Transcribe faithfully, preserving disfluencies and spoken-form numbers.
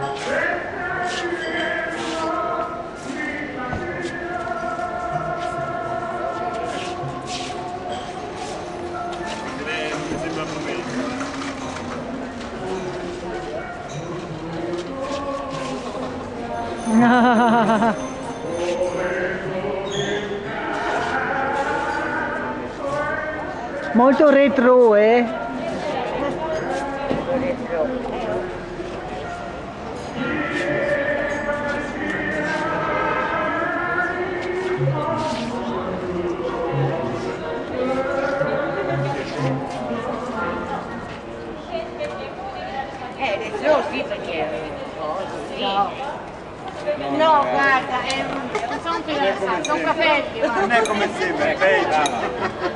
Molto retro, eh? Eh, adesso sì perché... No. No, guarda, è un, sono un caffè. Non è come sembra, è bella.